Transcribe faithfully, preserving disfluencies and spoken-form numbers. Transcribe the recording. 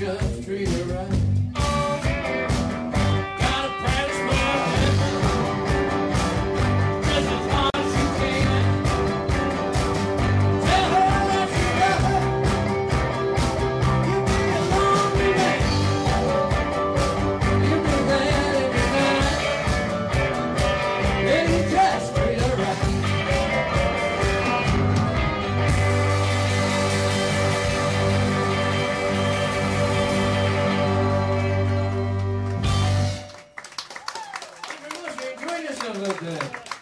just treat her right. Gotta practice my temper just as hard as you can. Tell her that you love her. You'll be a lonely man. You'll be glad every night. Then you just treat her right. Enjoy yourself out there.